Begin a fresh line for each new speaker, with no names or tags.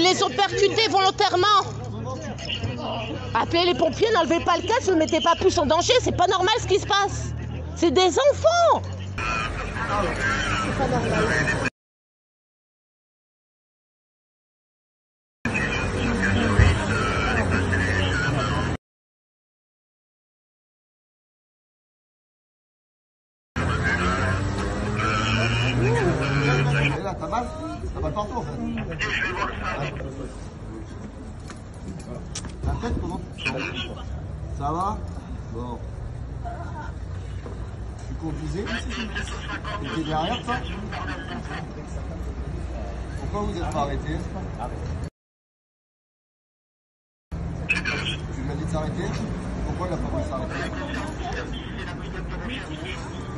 les ont percutés volontairement. Appelez les pompiers, n'enlevez pas le casque, ne mettez pas plus en danger, c'est pas normal ce qui se passe. C'est des enfants. C'est pas normal.
Là, t'as mal? T'as mal partout en fait. La tête, comment? Ça va? Bon. Tu conduisais? Tu étais derrière toi? Pourquoi vous n'êtes pas arrêté? Tu lui as dit de s'arrêter? Pourquoi il n'a pas voulu s'arrêter?